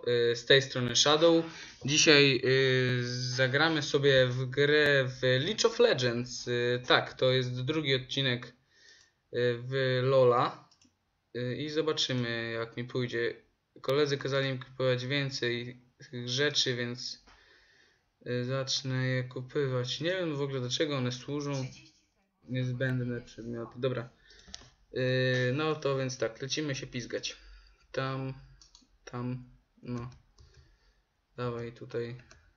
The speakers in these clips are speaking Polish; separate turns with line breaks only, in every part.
z tej strony Shadow. Dzisiaj zagramy sobie w grę w League of Legends. Tak, to jest drugi odcinek w LoL'a i zobaczymy, jak mi pójdzie. Koledzy kazali mi kupować więcej tych rzeczy, więc zacznę je kupywać. Nie wiem w ogóle, do czego one służą. Niezbędne przedmioty. Dobra. No to więc tak, lecimy się pizgać. Tam, no. Dawaj tutaj.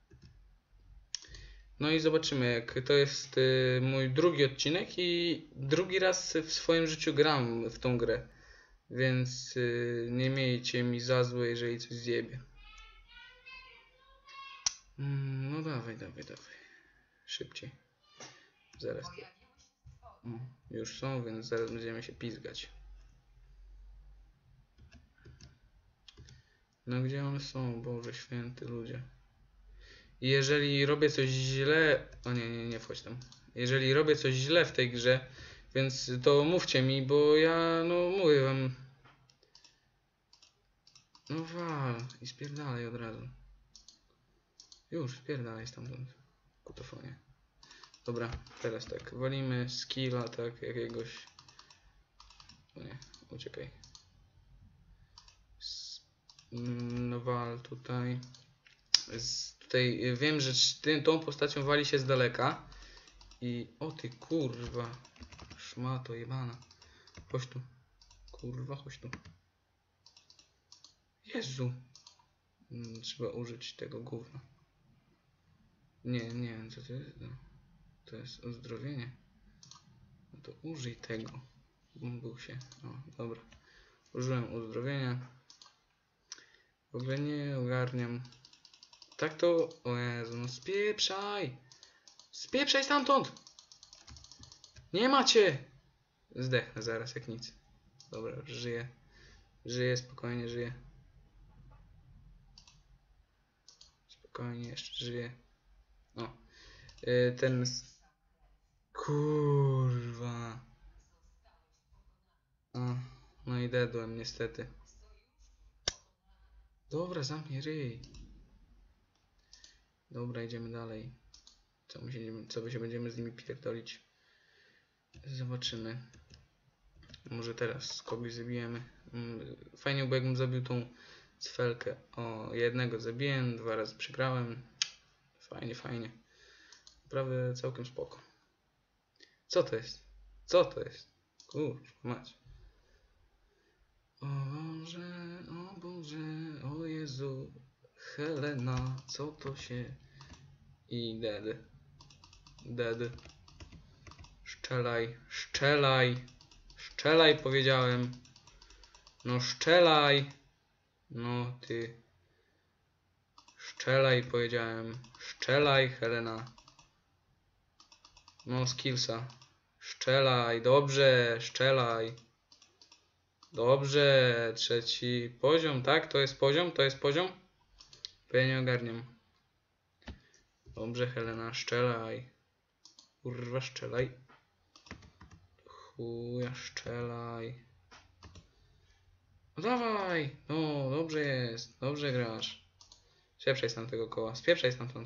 No i zobaczymy, jak to jest mój drugi odcinek i drugi raz w swoim życiu gram w tą grę. Więc nie miejcie mi za złe, jeżeli coś zjebie. No dawaj. Szybciej. Zaraz. Już są, więc zaraz będziemy się pizgać. No gdzie one są? Boże święty, ludzie. I jeżeli robię coś źle... O nie wchodź tam. Jeżeli robię coś źle w tej grze, więc to mówcie mi, bo ja, no mówię wam... No wal i spierdalaj od razu. Już, spierdalaj stamtąd. Kutofonie. Dobra, teraz tak, walimy skilla, tak, jakiegoś... O nie, uciekaj. No wal tutaj. Tutaj wiem, że tą postacią wali się z daleka. I... O ty kurwa. Szmato jebana. Chodź tu. Kurwa, chodź tu. Jezu. Trzeba użyć tego gówna. Nie wiem co to jest. No. To jest uzdrowienie. No to użyj tego. Był się. O, dobra. Użyłem uzdrowienia. W ogóle nie ogarniam. Tak to... O Jezu, no spieprzaj! Spieprzaj stamtąd! Nie macie! Zdechnę zaraz jak nic. Dobra, żyję. Żyję, spokojnie żyję. Spokojnie, jeszcze żyję. O. Ten... Kurwa. O, no i dedłem niestety. Dobra, zamknij ryj. Dobra, idziemy dalej. Co my się będziemy z nimi pierdolić? Zobaczymy. Może teraz kogoś zabijemy. Fajnie by jakbym zabił tą cfelkę. O, jednego zabiłem, 2 razy przegrałem. Fajnie. Naprawdę całkiem spoko. Co to jest? Co to jest? Kurwa mać. O Boże, o Jezu. Helena, co to się... I dead. Szczelaj powiedziałem. No szczelaj. No ty. Szczelaj powiedziałem. Szczelaj Helena. No skillsa. Szczelaj. Dobrze. Szczelaj. Dobrze. 3. poziom. Tak? To jest poziom? Bo ja nie ogarniam. Dobrze Helena. Szczelaj. Kurwa szczelaj. Chuja szczelaj. No dawaj! No, dobrze jest. Dobrze grasz. Spieprzaj z tamtego koła. Spieprzaj stamtąd.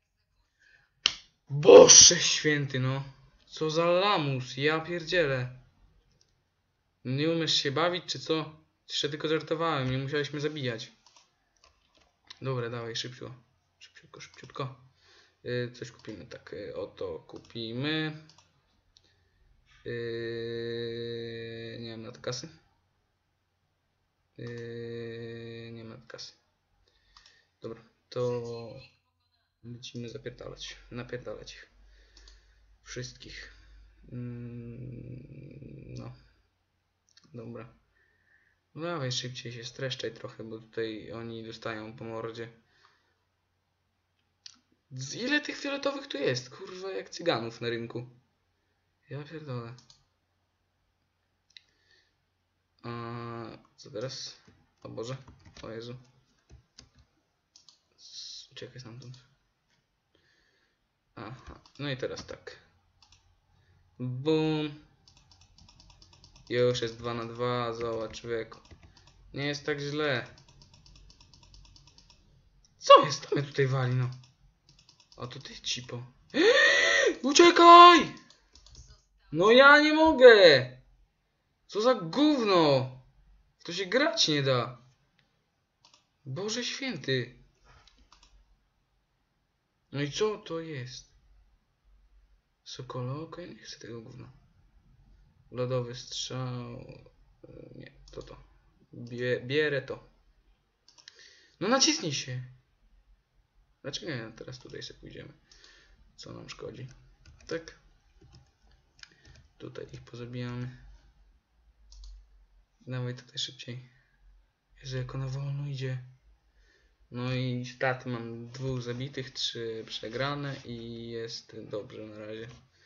Boże święty, no. Co za lamus. Ja pierdzielę. Nie umiesz się bawić, czy co? Jeszcze tylko żartowałem. Nie musieliśmy zabijać. Dobra, dawaj, szybciutko. Coś kupimy, tak. Oto kupimy. Nie mam na to kasy. Nie ma kasy. Dobra, to lecimy napierdalać ich. Wszystkich. No. Dobra. No dawaj szybciej się streszczaj trochę, bo tutaj oni dostają po mordzie. Ile tych fioletowych tu jest? Kurwa, jak cyganów na rynku. Ja pierdolę. Co teraz? O Boże, o Jezu. Uciekaj stamtąd. Aha, no i teraz tak. Bum. Już jest 2 na 2, zobacz człowieku. Nie jest tak źle. Co jest? To mnie tutaj wali, no. A to ty cipo. Uciekaj! No ja nie mogę! Co za gówno! W to się grać nie da. Boże święty. No i co to jest? Sokolo? Okej, nie chcę tego gówna. Lodowy strzał. Nie, to. Bierę to. No nacisnij się. Dlaczego nie? Teraz tutaj sobie pójdziemy. Co nam szkodzi? Tak. Tutaj ich pozabijamy. Dawaj tutaj szybciej. Jezu, jak ona wolno idzie. No i staty mam 2 zabitych, 3 przegrane i jest dobrze na razie.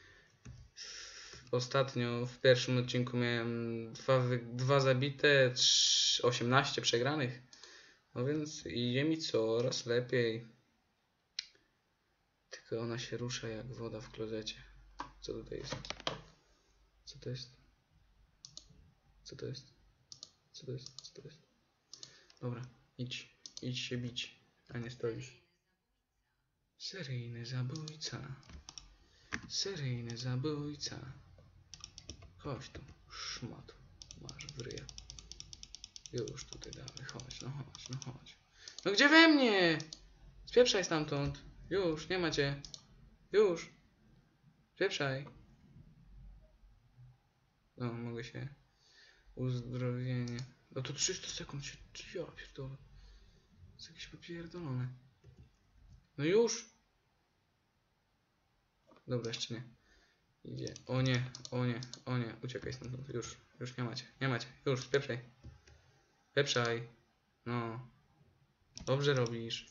Ostatnio w pierwszym odcinku miałem 2 zabite, 18 przegranych. No więc idzie mi coraz lepiej. Tylko ona się rusza jak woda w klozecie. Co tutaj jest? Co to jest? Co to jest? Co to jest? Co to jest? Dobra, idź. Idź się bić, a nie stoisz. Seryjny zabójca. Seryjny zabójca. Chodź tu, szmat. Masz w ryja. Już tutaj dalej, chodź, no chodź, no chodź. No gdzie we mnie? Spieprzaj stamtąd. Już, nie macie. Już. Spieprzaj. No, mogę się. Uzdrowienie. No to 300 sekund się. Ja pierdolę. Jest jakieś popierdolone. No już. Dobra, jeszcze nie. Idzie. O nie, o nie, o nie. Uciekaj stamtąd. Już nie macie. Nie macie. Już, spieprzaj. Spieprzaj. No. Dobrze robisz.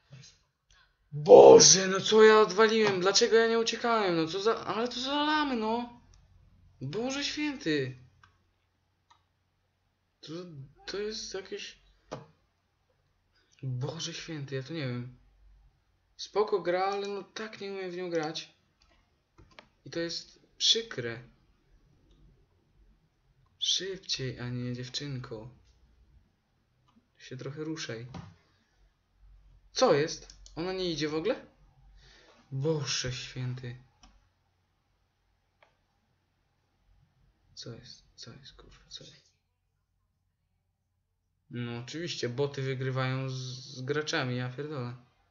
Boże, no co ja odwaliłem? Dlaczego ja nie uciekałem? No co za... Ale to za lamy, no. Boże święty. To jest jakieś... Boże święty, ja to nie wiem. Spoko gra, ale no tak nie umiem w nią grać. I to jest przykre. Szybciej, a nie dziewczynko. Się trochę ruszaj. Co jest? Ona nie idzie w ogóle? Boże święty. Co jest? Co jest, kurwa? Co jest? No oczywiście, boty wygrywają z graczami, ja pierdolę.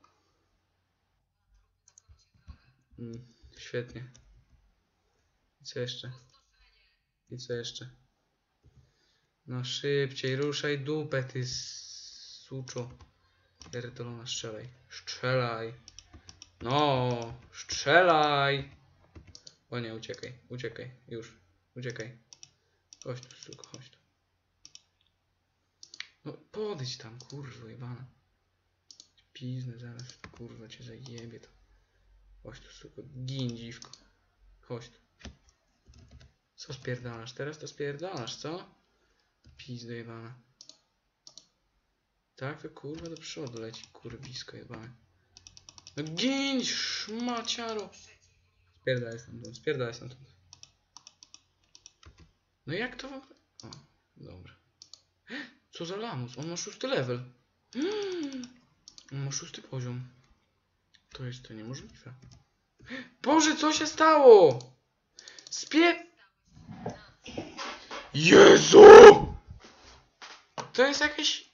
Świetnie. I co jeszcze? I co jeszcze? No szybciej, ruszaj dupę, ty suczo. Pierdolona, strzelaj. Strzelaj. No, strzelaj. O nie, uciekaj, uciekaj, już. Uciekaj. Chodź tu, suko, chodź tu. No podejdź tam, kurwa jebana. Piznę zaraz, kurwa cię zajebie to. Chodź tu, suko, gin dziwko. Chodź tu. Co spierdalasz? Teraz to spierdalasz, co? Pizdo jebana. Tak, to kurwa do przodu leci, kurwisko jebane. No gin, szmaciaro! Spierdalaj stamtąd, spierdalaj stamtąd. No jak to w ogóle? O, dobra. Co za lamus? On ma 6 level. On ma 6 poziom. To jest to niemożliwe. Boże, co się stało? Jezu! To jest jakieś...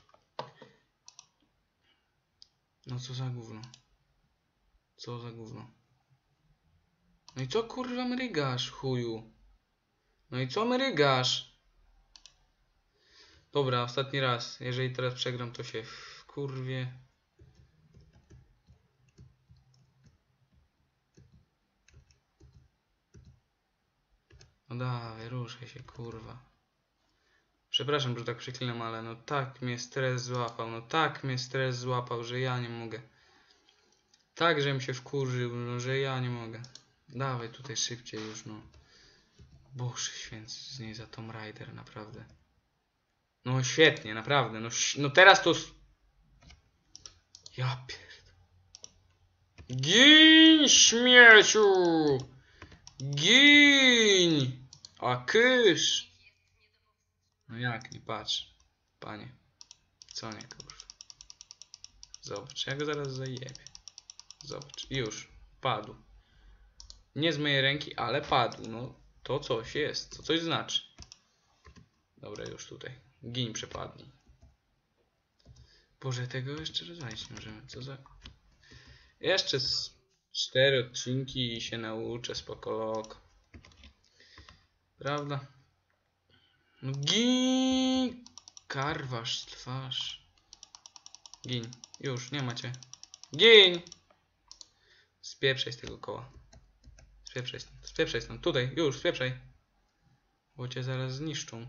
No co za gówno. Co za gówno. No i co kurwa mrygasz, chuju? No i co mrygasz? Dobra, ostatni raz. Jeżeli teraz przegram, to się kurwie. No dawaj, ruszaj się, kurwa. Przepraszam, że tak przeklinam, ale no tak mnie stres złapał. No tak mnie stres złapał, że ja nie mogę. Tak, żem się wkurzył, no, że ja nie mogę. Dawaj tutaj szybciej już, no. Boże święty, z niej za Tomb Raider, naprawdę. No świetnie, naprawdę. No teraz to... Ja pierd... Gin, śmieciu! Gin! A kysz! No jak nie patrz, panie. Co nie, kurwa. Zobacz, ja go zaraz zajebię. Zobacz, już, padł. Nie z mojej ręki, ale padł. No, to coś jest, to coś znaczy. Dobra, już tutaj. Gin przepadnij. Boże, tego jeszcze rozwalić nie możemy. Co za... Jeszcze z 4 odcinki i się nauczę, spokolok. Prawda? No gin! Karwasz twarz. Gin. Już, nie macie. Gin! Spieprzaj z tego koła. Spieprzaj stąd. Spieprzaj stąd. Tutaj, już, spieprzaj. Bo cię zaraz zniszczą.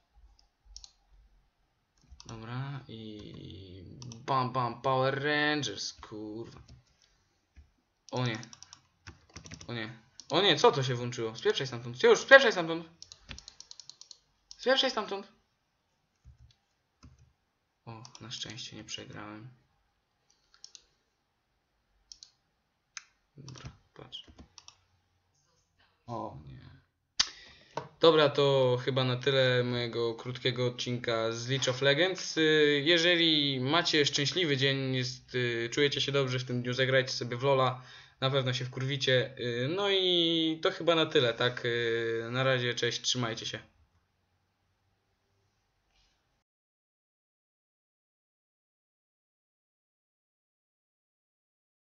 Dobra, i... Bam, bam, Power Rangers, kurwa. O nie. O nie. O nie, co to się włączyło? Spieprzaj stamtąd. Już, spieprzaj stamtąd. Spieprzaj stamtąd. O, na szczęście nie przegrałem. Dobra, patrz. O nie. Dobra, to chyba na tyle mojego krótkiego odcinka z League of Legends. Jeżeli macie szczęśliwy dzień, czujecie się dobrze w tym dniu, zagrajcie sobie w LoL'a, na pewno się wkurwicie. No i to chyba na tyle, tak? Na razie, cześć, trzymajcie się.